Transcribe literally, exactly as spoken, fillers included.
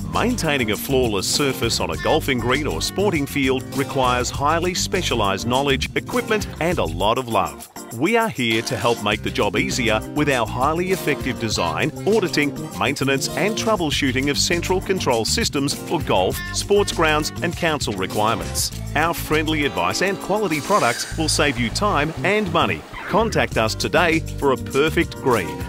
Maintaining a flawless surface on a golfing green or sporting field requires highly specialised knowledge, equipment and a lot of love. We are here to help make the job easier with our highly effective design, auditing, maintenance and troubleshooting of central control systems for golf, sports grounds and council requirements. Our friendly advice and quality products will save you time and money. Contact us today for a perfect green.